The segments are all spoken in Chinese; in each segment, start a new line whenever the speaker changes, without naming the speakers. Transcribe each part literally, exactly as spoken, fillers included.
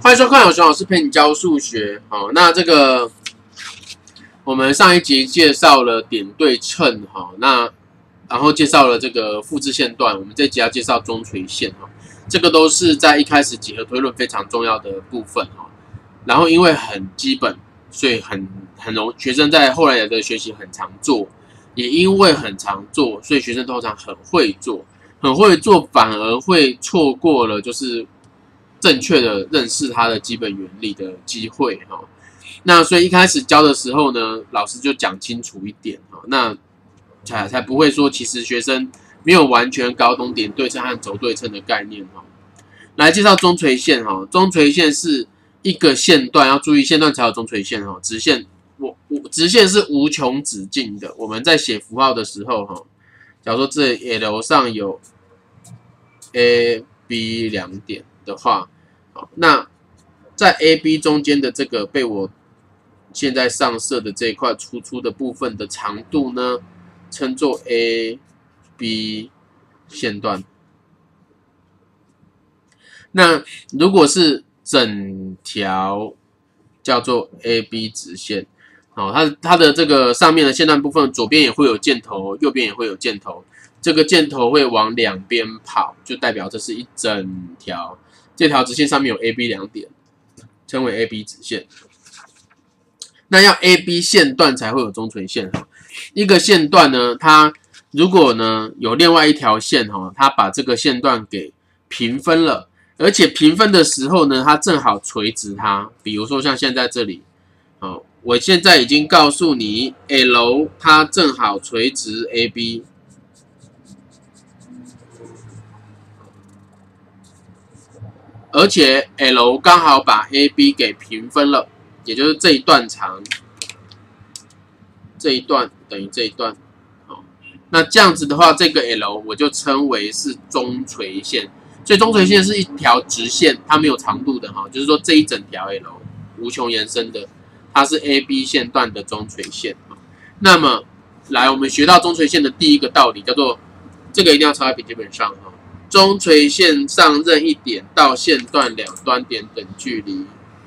欢迎收看，我是熊老师陪你教数学。好，那这个我们上一集介绍了点对称，哈，那然后介绍了这个复制线段，我们这集要介绍中垂线，哈，这个都是在一开始几何推论非常重要的部分，哈。然后因为很基本，所以很很容学生在后来的学习很常做，也因为很常做，所以学生通常很会做，很会做反而会错过了就是正确的认识它的基本原理的机会哈。那所以一开始教的时候呢，老师就讲清楚一点哈，那才才不会说其实学生没有完全搞懂点对称和轴对称的概念哈。来介绍中垂线哈，中垂线是一个线段，要注意线段才有中垂线哈，直线我我直线是无穷止境的。我们在写符号的时候哈，假如说这 L 上有 A、B 两点的话，好，那在 A、B 中间的这个被我现在上色的这一块突出的部分的长度呢，称作 A、B 线段。那如果是整条叫做 A B 直线，好，它它的这个上面的线段部分，左边也会有箭头，右边也会有箭头，这个箭头会往两边跑，就代表这是一整条。这条直线上面有 A B 两点，称为 A B 直线。那要 A B 线段才会有中垂线。一个线段呢，它如果呢有另外一条线哈，它把这个线段给平分了。而且平分的时候呢，它正好垂直它，比如说像现在这里，好，我现在已经告诉你 L 它正好垂直 A B， 而且 L 刚好把 A B 给平分了，也就是这一段长，这一段等于这一段，好，那这样子的话，这个 L 我就称为是中垂线。所以中垂线是一条直线，它没有长度的哈，就是说这一整条 L 无穷延伸的，它是 A B 线段的中垂线。那么，来我们学到中垂线的第一个道理，叫做这个一定要抄在笔记本上哈。中垂线上任一点到线段两端点等距离。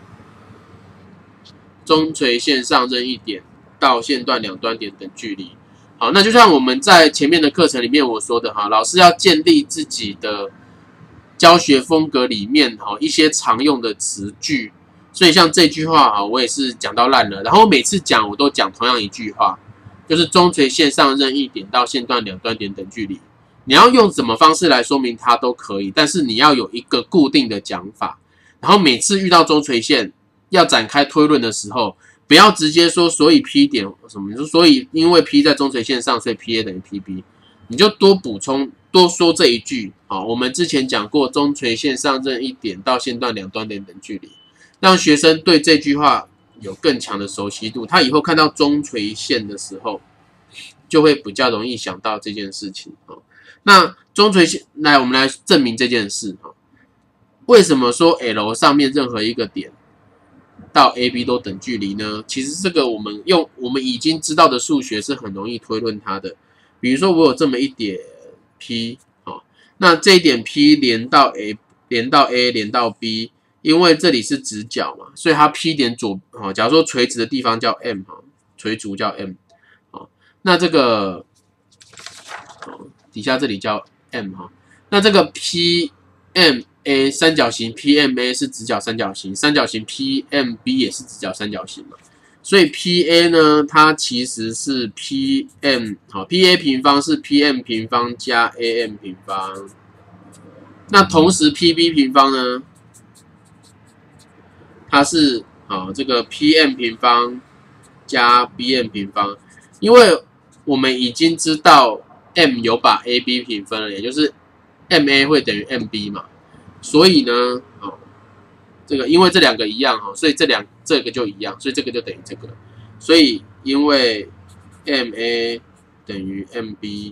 中垂线上任一点到线段两端点等距离。好，那就像我们在前面的课程里面我说的哈，老师要建立自己的教学风格里面哈一些常用的词句，所以像这句话哈，我也是讲到烂了。然后每次讲我都讲同样一句话，就是中垂线上任意点到线段两端点等距离。你要用什么方式来说明它都可以，但是你要有一个固定的讲法。然后每次遇到中垂线要展开推论的时候，不要直接说所以 P 点什么，就所以因为 P 在中垂线上，所以 P A 等于 P B， 你就多补充。多说这一句，好，我们之前讲过，中垂线上任一点到线段两端点等距离，让学生对这句话有更强的熟悉度，他以后看到中垂线的时候，就会比较容易想到这件事情。那中垂线，来，我们来证明这件事。为什么说 L 上面任何一个点到 A B 都等距离呢？其实这个我们用我们已经知道的数学是很容易推论它的。比如说我有这么一点P， 好，那这一点 P 连到 A， 连到 A， 连到 B， 因为这里是直角嘛，所以它 P 点左，好，假如说垂直的地方叫 M， 哈，垂足叫 M， 好，那这个，好，底下这里叫 M 哈，那这个 P M A 三角形 P M A 是直角三角形，三角形 P M B 也是直角三角形嘛。所以 P A 呢，它其实是 P M 好 ，P A 平方是 P M 平方加 A M 平方。那同时 P B 平方呢，它是好这个 P M 平方加 B M 平方。因为我们已经知道 M 有把 A B 平分了，也就是 M A 会等于 M B 嘛，所以呢，好。这个因为这两个一样哈，所以这两这个就一样，所以这个就等于这个。所以因为 M A 等于 M B，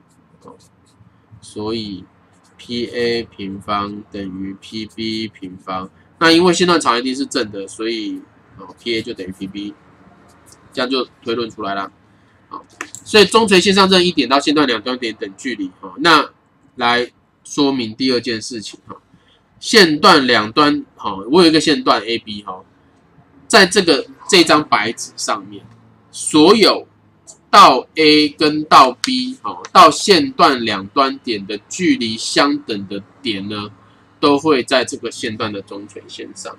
所以 P A 平方等于 P B 平方。那因为线段长一定是正的，所以 P A 就等于 P B， 这样就推论出来了。好，所以中垂线上任一点到线段两端点等距离哈。那来说明第二件事情哈。线段两端好，我有一个线段 A B 哈，在这个这张白纸上面，所有到 A 跟到 B 好，到线段两端点的距离相等的点呢，都会在这个线段的中垂线上。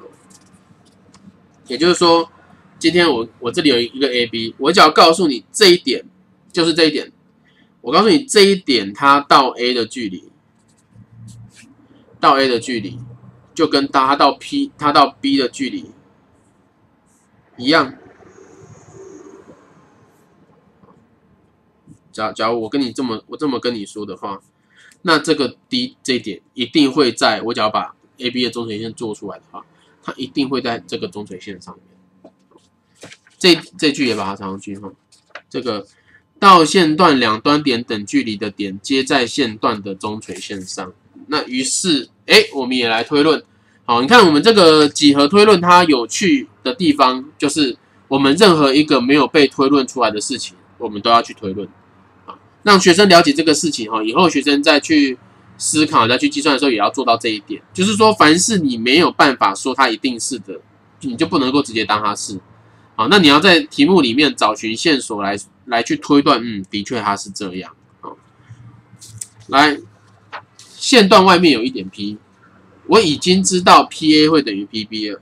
也就是说，今天我我这里有一个 A B， 我只要告诉你这一点就是这一点，我告诉你这一点它到 A 的距离，到 A 的距离就跟它到 P 它到 B 的距离一样。假假如我跟你这么我这么跟你说的话，那这个 D 这一点一定会在我只要把 A B 的中垂线做出来的话，它一定会在这个中垂线上面。这这句也把它插上去哈。这个到线段两端点等距离的点接在线段的中垂线上。那于是，哎，我们也来推论。好，你看我们这个几何推论，它有趣的地方就是，我们任何一个没有被推论出来的事情，我们都要去推论。让学生了解这个事情哈，以后学生再去思考、再去计算的时候，也要做到这一点。就是说，凡是你没有办法说它一定是的，你就不能够直接当它是。好，那你要在题目里面找寻线索来来去推断，嗯，的确它是这样。好，来，线段外面有一点 P， 我已经知道 P A 会等于 P B 了。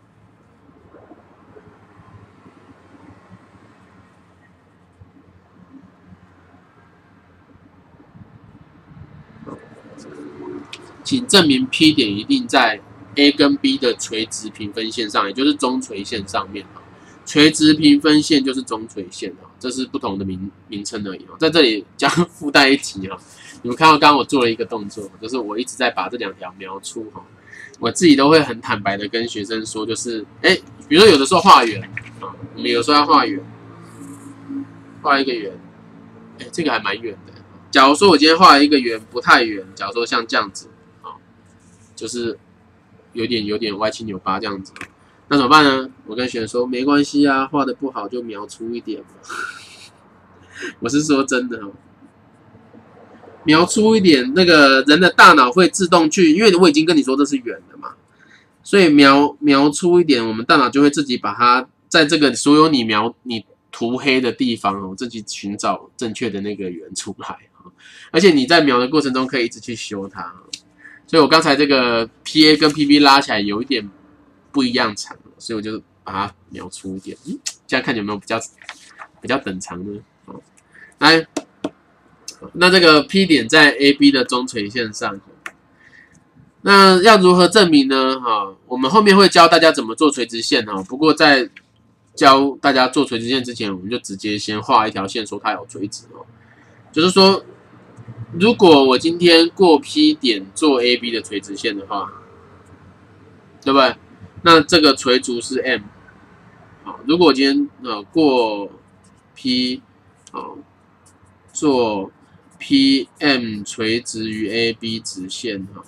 请证明 P 点一定在 A 跟 B 的垂直平分线上，也就是中垂线上面。垂直平分线就是中垂线，这是不同的名名称而已。在这里将附带一提，你们看到刚刚我做了一个动作，就是我一直在把这两条描出。我自己都会很坦白的跟学生说，就是哎，比如说有的时候画圆啊，我们有时候要画圆，画一个圆，哎，这个还蛮圆的。假如说我今天画一个圆不太圆，假如说像这样子。就是有点有点歪七扭八这样子，那怎么办呢？我跟学生说没关系啊，画的不好就描粗一点嘛。我是说真的哦，描粗一点，那个人的大脑会自动去，因为我已经跟你说这是圆的嘛，所以描描粗一点，我们大脑就会自己把它在这个所有你描你涂黑的地方哦，自己寻找正确的那个圆出来。而且你在描的过程中可以一直去修它。所以我刚才这个 P A 跟 P B 拉起来有一点不一样长，所以我就把它描粗一点，嗯，这样看有没有比较比较等长呢？好，来，那这个 P 点在 A B 的中垂线上，那要如何证明呢？哈，我们后面会教大家怎么做垂直线哈。不过在教大家做垂直线之前，我们就直接先画一条线，说它有垂直哦，就是说。如果我今天过 P 点做 A B 的垂直线的话，对不对？那这个垂足是 M。好，如果我今天呃过 P 好做 P M 垂直于 A B 直线哈，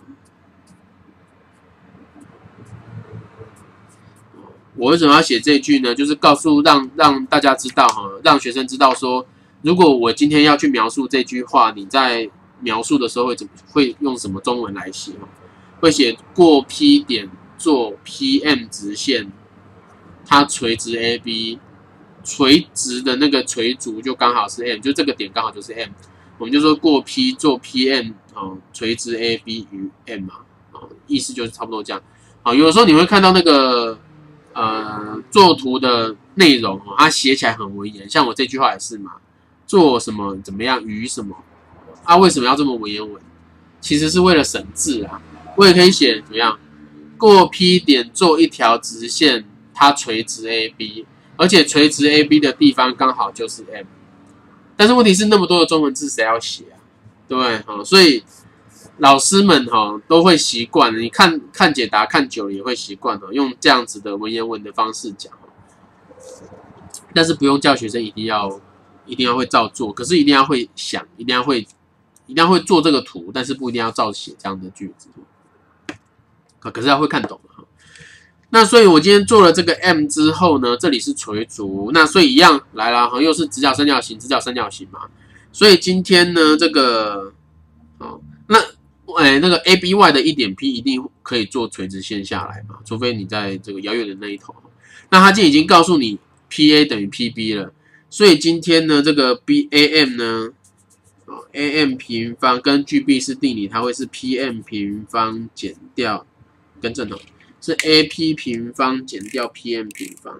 我为什么要写这句呢？就是告诉让让大家知道哈，让学生知道说。如果我今天要去描述这句话，你在描述的时候会怎么会用什么中文来写？会写过 P 点做 P M 直线，它垂直 A B， 垂直的那个垂足就刚好是 M， 就这个点刚好就是 M， 我们就说过 P 做 P M 哦，垂直 A B 与 M 嘛，哦，意思就是差不多这样。好，有的时候你会看到那个呃作图的内容哦，它写起来很文言，像我这句话也是嘛。做什么怎么样于什么啊？为什么要这么文言文？其实是为了省字啊。我也可以写怎么样？过 P 点做一条直线，它垂直 A B， 而且垂直 A B 的地方刚好就是 M。但是问题是那么多的中文字谁要写啊？对不对？好，所以老师们哈都会习惯，你看看解答看久了也会习惯哈，用这样子的文言文的方式讲。但是不用叫学生一定要。一定要会照做，可是一定要会想，一定要会，一定要会做这个图，但是不一定要照写这样的句子。可是要会看懂哈。那所以我今天做了这个 M 之后呢，这里是垂足，那所以一样来了哈，又是直角三角形，直角三角形嘛。所以今天呢，这个，哦，那哎，那个 A B Y 的一点 P 一定可以做垂直线下来嘛，除非你在这个遥远的那一头。那它今天已经告诉你 P A 等于 P B 了，所以今天呢，这个 B A M 呢 ，A M 平方跟 G B 是定理，它会是 P M 平方减掉，更正哦，是 A P 平方减掉 P M 平方。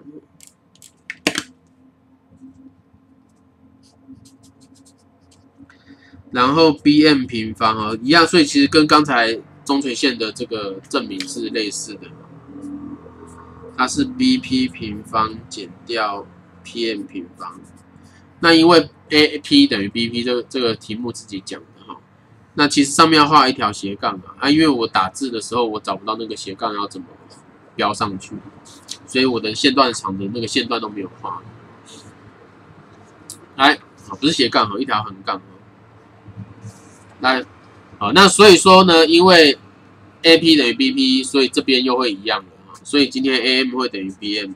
然后 B M 平方啊一样，所以其实跟刚才中垂线的这个证明是类似的，它是 B P 平方减掉 P M 平方。那因为 A P 等于 B P 这个这个题目自己讲的哈，那其实上面要画一条斜杠啊，啊，因为我打字的时候我找不到那个斜杠要怎么标上去，所以我的线段长的那个线段都没有画。来，啊，不是斜杠哈，一条横杠。来，好，那所以说呢，因为 A P 等于 B P， 所以这边又会一样的啊，所以今天 A M 会等于 B M。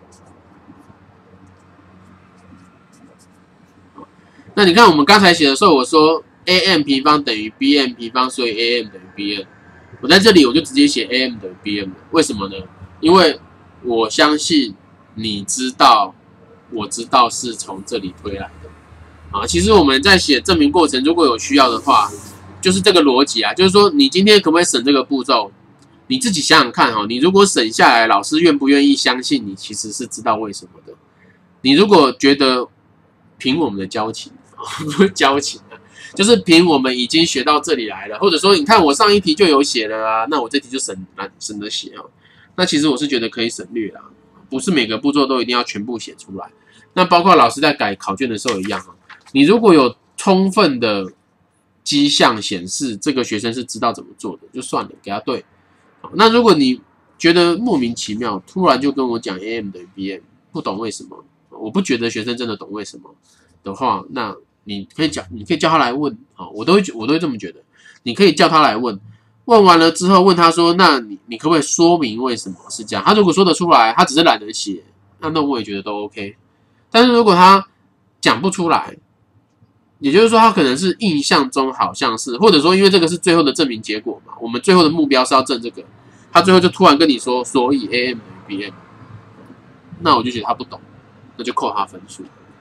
那你看我们刚才写的时候，我说 A M 平方等于 B M 平方，所以 A M 等于 B M。我在这里我就直接写 A M 等于 B M 了，为什么呢？因为我相信你知道，我知道是从这里推来的。啊，其实我们在写证明过程，如果有需要的话，就是这个逻辑啊，就是说你今天可不可以省这个步骤？你自己想想看哈，你如果省下来，老师愿不愿意相信你其实是知道为什么的？你如果觉得凭我们的交情，不是交情啊，就是凭我们已经学到这里来了，或者说你看我上一题就有写了啊，那我这题就省省得写啊。那其实我是觉得可以省略啦，不是每个步骤都一定要全部写出来。那包括老师在改考卷的时候一样啊。你如果有充分的迹象显示这个学生是知道怎么做的，就算了，给他对。好，那如果你觉得莫名其妙，突然就跟我讲 A M 等于 B M， 不懂为什么，我不觉得学生真的懂为什么的话，那你可以叫，你可以叫他来问，好，我都会我都会这么觉得。你可以叫他来问，问完了之后问他说，那你你可不可以说明为什么是这样？他如果说得出来，他只是懒得写，那那我也觉得都 OK。但是如果他讲不出来，也就是说，他可能是印象中好像是，或者说因为这个是最后的证明结果嘛，我们最后的目标是要证这个，他最后就突然跟你说，所以 A M 等于 B M， 那我就觉得他不懂，那就扣他分数。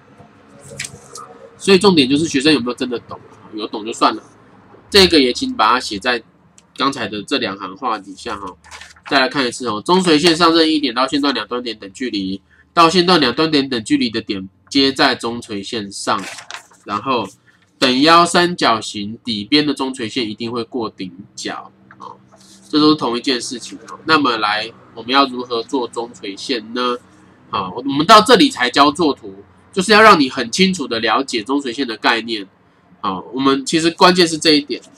所以重点就是学生有没有真的懂，有懂就算了。这个也请把它写在刚才的这两行话底下哈。再来看一次哦，中垂线上任一点到线段两端点等距离，到线段两端点等距离的点接在中垂线上。然后等腰三角形底边的中垂线一定会过顶角，哦，这都是同一件事情。那么来，我们要如何做中垂线呢？好，我们到这里才教作图，就是要让你很清楚的了解中垂线的概念。好，我们其实关键是这一点，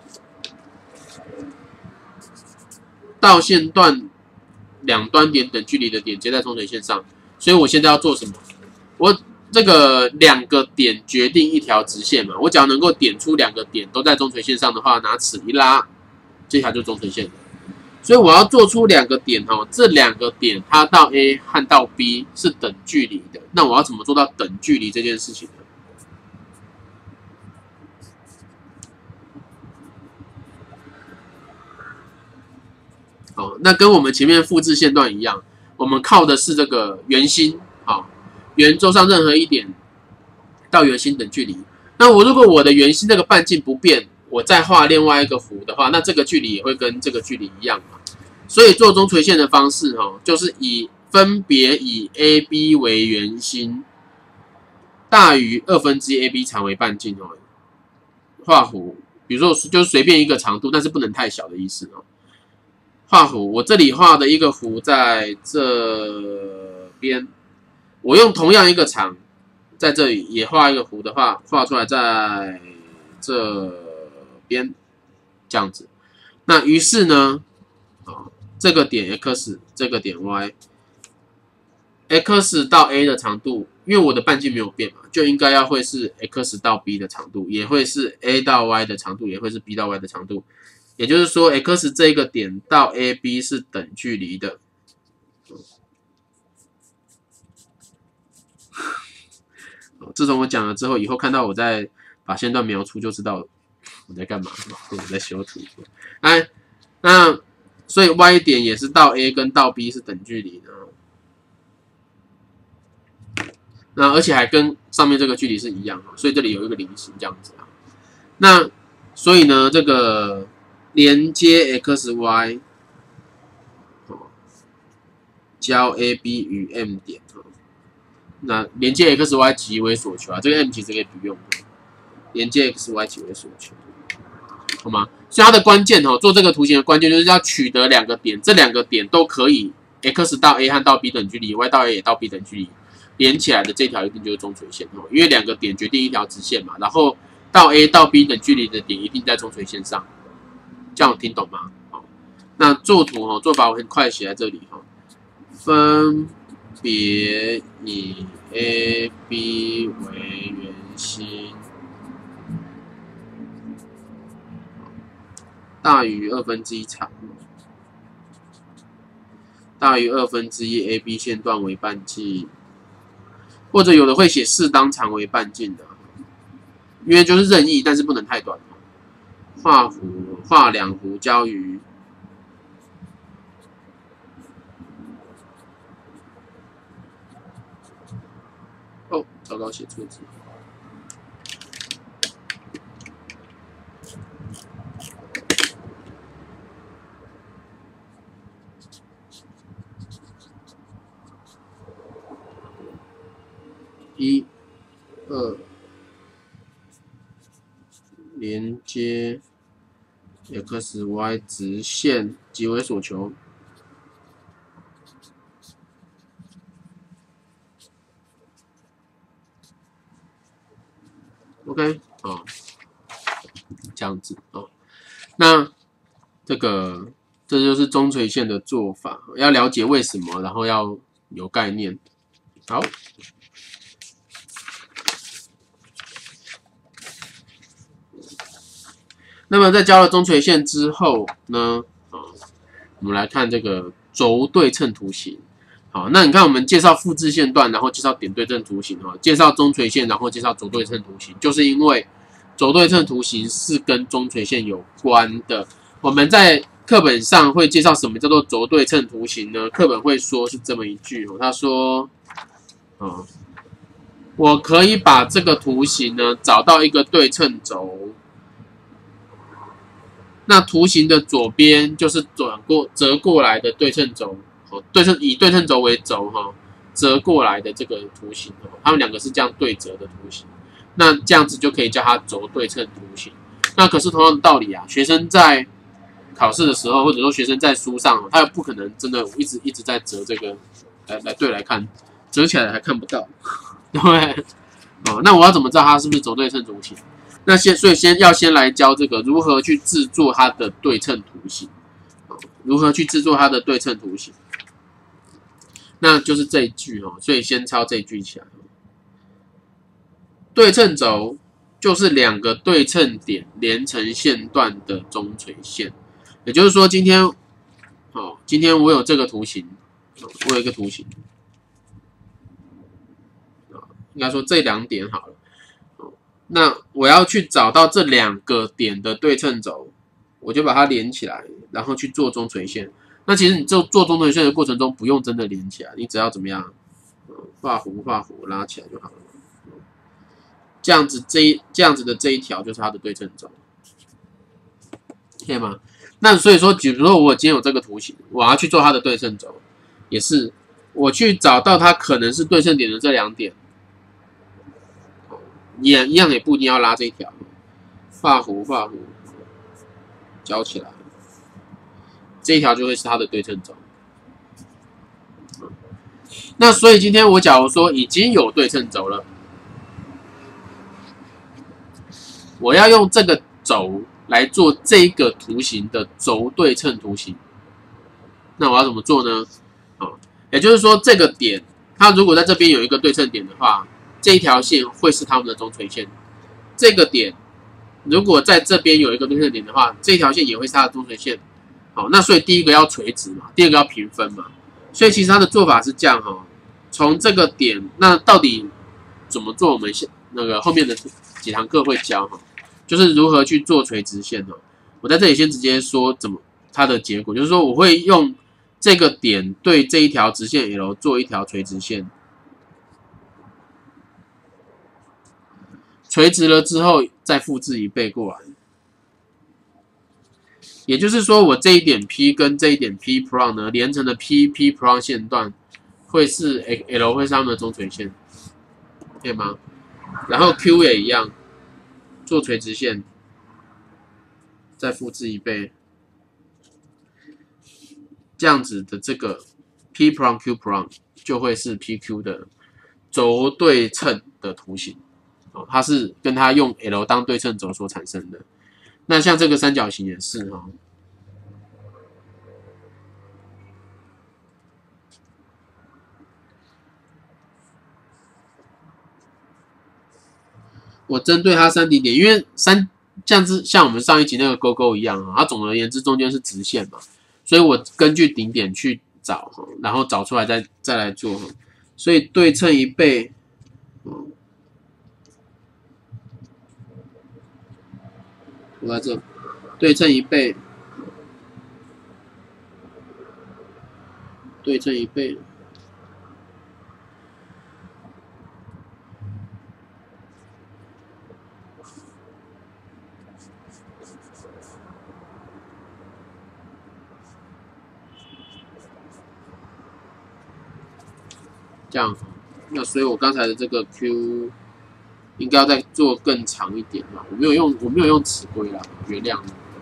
到线段两端点等距离的点接在中垂线上，所以我现在要做什么？我这个两个点决定一条直线嘛，我只要能够点出两个点都在中垂线上的话，拿尺一拉，这条就中垂线了。所以我要做出两个点哈，这两个点它到 A 和到 B 是等距离的，那我要怎么做到等距离这件事情呢？好，那跟我们前面复制线段一样，我们靠的是这个圆心，好。圆周上任何一点到圆心等距离，那我如果我的圆心这个半径不变，我再画另外一个弧的话，那这个距离也会跟这个距离一样嘛。所以做中垂线的方式哈，就是以分别以 A B 为圆心，大于二分之一 A B 长为半径哦。画弧，比如说就随便一个长度，但是不能太小的意思哦。画弧，我这里画的一个弧在这边。我用同样一个长，在这里也画一个弧的话，画出来在这边这样子。那于是呢，啊，这个点 x， 这个点 y，x 到 A 的长度，因为我的半径没有变嘛，就应该要会是 x 到 B 的长度，也会是 A 到 Y 的长度，也会是 B 到 Y 的长度。也就是说 ，x 这个点到 A B 是等距离的。自从我讲了之后，以后看到我再把线段描出就知道了。 我在干嘛？我在修图。哎，那所以 Y 点也是到 A 跟到 B 是等距离的。那而且还跟上面这个距离是一样，所以这里有一个菱形这样子啊。那所以呢，这个连接 x y 交 A B 与 M 点，那连接 x y 即为所求啊。这个 M 其实可以不用，连接 x y 即为所求，好吗？所以它的关键哦，做这个图形的关键就是要取得两个点，这两个点都可以 x 到 A 和到 B 等距离 ，y 到 A 也到 B 等距离。连起来的这条一定就是中垂线哦，因为两个点决定一条直线嘛，然后到 A 到 B 等距离的点一定在中垂线上，这样有听懂吗？好，那作图哦，做法我很快写在这里哈，分别以 A、B 为圆心，大于二分之一长，大于二分之一 A B 线段为半径。或者有的会写适当长为半径的，因为就是任意，但是不能太短。画弧画两弧交于哦，糟糕，写错字。一、二，连接 x y 直线即为所求。OK， 哦，这样子哦。那这个这就是中垂线的做法，要了解为什么，然后要有概念。好。那么在教了中垂线之后呢，啊，我们来看这个轴对称图形。好，那你看我们介绍复制线段，然后介绍点对称图形哈，介绍中垂线，然后介绍轴对称图形，就是因为轴对称图形是跟中垂线有关的。我们在课本上会介绍什么叫做轴对称图形呢？课本会说是这么一句哦，他说，啊，我可以把这个图形呢找到一个对称轴。那图形的左边就是转过折过来的对称轴，哦，对称以对称轴为轴哈，折过来的这个图形哦，它们两个是这样对折的图形，那这样子就可以叫它轴对称图形。那可是同样的道理啊，学生在考试的时候，或者说学生在书上，他又不可能真的一直一直在折这个，来来对来看，折起来还看不到，对不对？哦，那我要怎么知道它是不是轴对称图形？那先，所以先要先来教这个如何去制作它的对称图形，如何去制作它的对称图形，那就是这一句哦。所以先抄这一句起来。对称轴就是两个对称点连成线段的中垂线，也就是说，今天，哦，今天我有这个图形，我有一个图形，应该说这两点好了。那我要去找到这两个点的对称轴，我就把它连起来，然后去做中垂线。那其实你做做中垂线的过程中，不用真的连起来，你只要怎么样，画弧画弧拉起来就好了。这样子这一这样子的这一条就是它的对称轴，可以吗？那所以说，比如说我今天有这个图形，我要去做它的对称轴，也是我去找到它可能是对称点的这两点。也一样，也不一定要拉这一条，画弧画弧，交起来，这一条就会是它的对称轴。那所以今天我假如说已经有对称轴了，我要用这个轴来做这个图形的轴对称图形，那我要怎么做呢？啊，也就是说这个点，它如果在这边有一个对称点的话。这一条线会是它们的中垂线，这个点如果在这边有一个对称点的话，这条线也会是它的中垂线。好，那所以第一个要垂直嘛，第二个要平分嘛。所以其实它的做法是这样哈，从这个点，那到底怎么做？我们那个后面的几堂课会教哈。 就是如何去做垂直线哦。我在这里先直接说怎么它的结果，就是说我会用这个点对这一条直线 L 做一条垂直线，垂直了之后再复制一倍过来。也就是说，我这一点 P 跟这一点 P prime 呢连成的 P P prime 线段会是 L 会是它们的中垂线，可以吗？然后 Q 也一样，做垂直线，再复制一倍，这样子的这个 P prime Q prime 就会是 P Q 的轴对称的图形，哦，它是跟它用 L 当对称轴所产生的。那像这个三角形也是哈，我针对它三顶点，因为三像是像我们上一集那个勾勾一样啊，它总而言之中间是直线嘛，所以我根据顶点去找，然后找出来再再来做，所以对称一倍，我在这。对称一倍，对称一倍，这样。那所以我刚才的这个 Q 应该要再做更长一点嘛，我没有用我没有用尺规啦，原谅。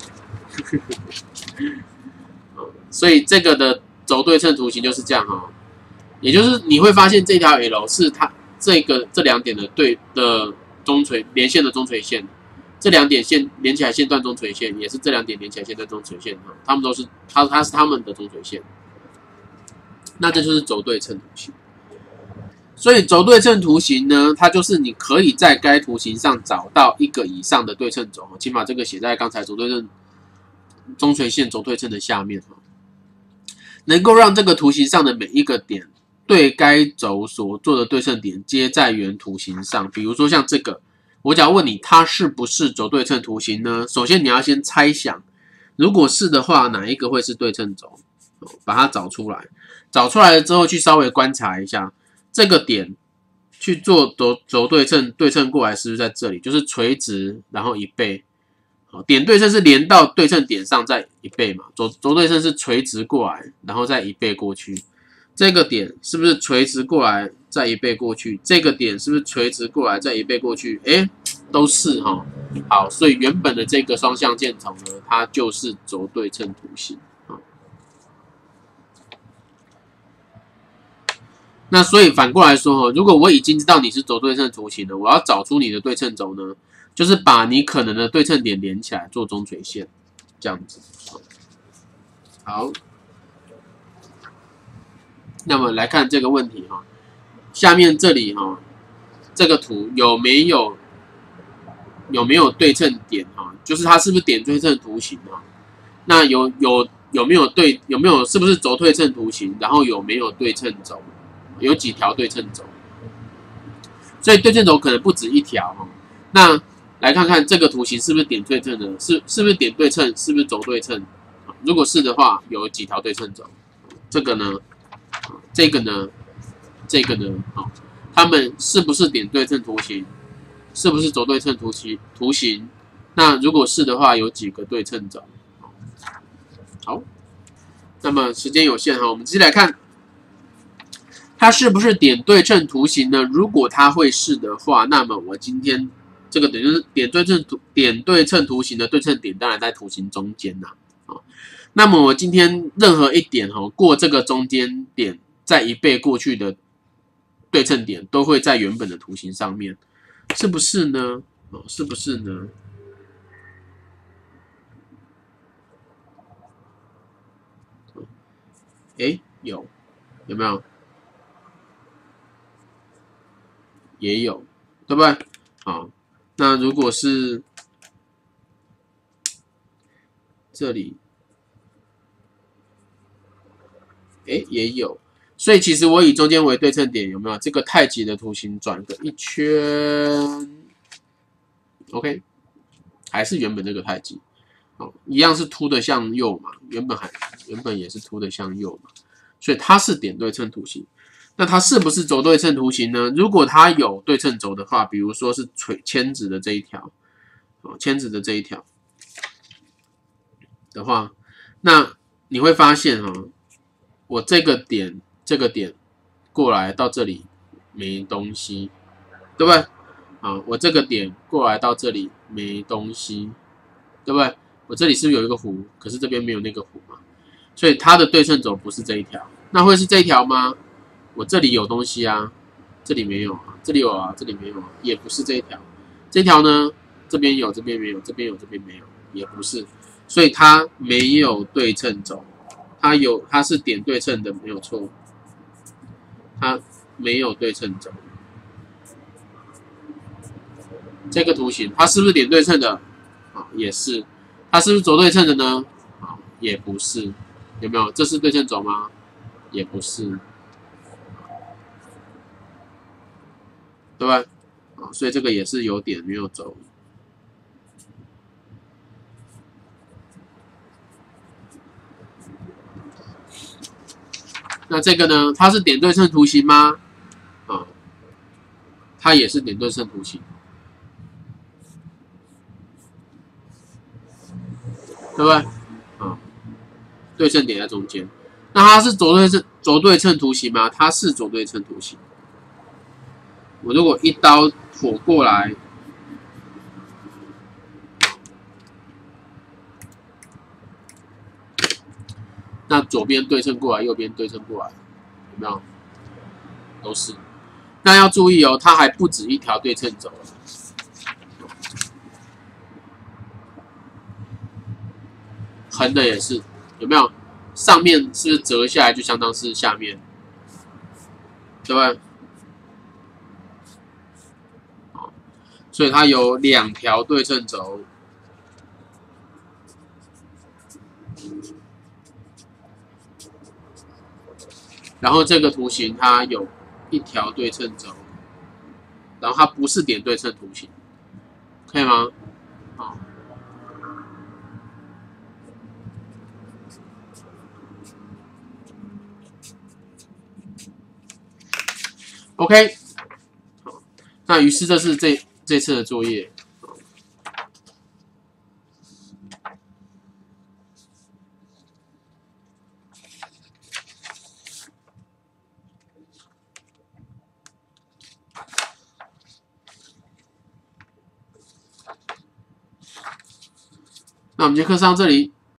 所以这个的轴对称图形就是这样哈，也就是你会发现这条 L 是它这个这两点的对的中垂连线的中垂线，这两点线连起来线段中垂线，也是这两点连起来线段中垂线哈，它们都是它它是它们的中垂线，那这就是轴对称图形。所以轴对称图形呢，它就是你可以在该图形上找到一个以上的对称轴，请把这个写在刚才轴对称中垂线轴对称的下面，能够让这个图形上的每一个点对该轴所做的对称点接在原图形上。比如说像这个，我假如问你它是不是轴对称图形呢？首先你要先猜想，如果是的话，哪一个会是对称轴？把它找出来，找出来了之后去稍微观察一下这个点。去做轴轴对称，对称过来是不是在这里？就是垂直，然后一倍。点对称是连到对称点上再一倍嘛？轴轴对称是垂直过来，然后再一倍过去。这个点是不是垂直过来再一倍过去？这个点是不是垂直过来再一倍过去？哎，都是哈。好，所以原本的这个双向箭头呢，它就是轴对称图形。那所以反过来说，如果我已经知道你是轴对称图形了，我要找出你的对称轴呢，就是把你可能的对称点连起来做中垂线，这样子。好，那么来看这个问题哈，下面这里哈，这个图有没有有没有对称点哈？就是它是不是点对称图形哈？那有有有没有对有没有是不是轴对称图形？然后有没有对称轴？有几条对称轴，所以对称轴可能不止一条哈。那来看看这个图形是不是点对称的？是是不是点对称？是不是轴对称？如果是的话，有几条对称轴？这个呢？这个呢？这个呢？好，它们是不是点对称图形？是不是轴对称图形？图形？那如果是的话，有几个对称轴？好，那么时间有限哈，我们继续来看。它是不是点对称图形呢？如果它会是的话，那么我今天这个等于点对称图点对称图形的对称点当然在图形中间呐、啊。那么我今天任何一点哈过这个中间点再一倍过去的对称点都会在原本的图形上面，是不是呢？哦，是不是呢？哎，有有没有？也有，对不对？好，那如果是这里，哎，也有，所以其实我以中间为对称点，有没有这个太极的图形转个一圈 ？OK， 还是原本这个太极，哦，一样是凸的向右嘛，原本还原本也是凸的向右嘛，所以它是点对称图形。那它是不是轴对称图形呢？如果它有对称轴的话，比如说是垂铅子的这一条，哦，铅子的这一条的话，那你会发现哦，我这个点这个点过来到这里没东西，对不对？啊，我这个点过来到这里没东西，对不对？我这里是不是有一个弧？可是这边没有那个弧嘛，所以它的对称轴不是这一条，那会是这一条吗？我这里有东西啊，这里没有啊，这里有啊，这里没有啊，也不是这一条。这一条呢，这边有，这边没有，这边有，这边没有，也不是，所以它没有对称轴，它有，它是点对称的，没有错，它没有对称轴。这个图形它是不是点对称的？啊，也是。它是不是轴对称的呢？啊，也不是。有没有？这是对称轴吗？也不是。对吧？啊，所以这个也是有点没有轴。那这个呢？它是点对称图形吗？啊，它也是点对称图形，对不对？啊，对称点在中间。那它是轴对称轴对称图形吗？它是轴对称图形。我如果一刀戳过来，那左边对称过来，右边对称过来，有没有？都是。那要注意哦，它还不止一条对称轴，横的也是，有没有？上面是不是折下来就相当是下面，对吧？所以它有两条对称轴。然后这个图形它有一条对称轴，然后它不是点对称图形，可以吗？好 ，OK， 好，那于是这是这这次的作业。那我们节课上这里。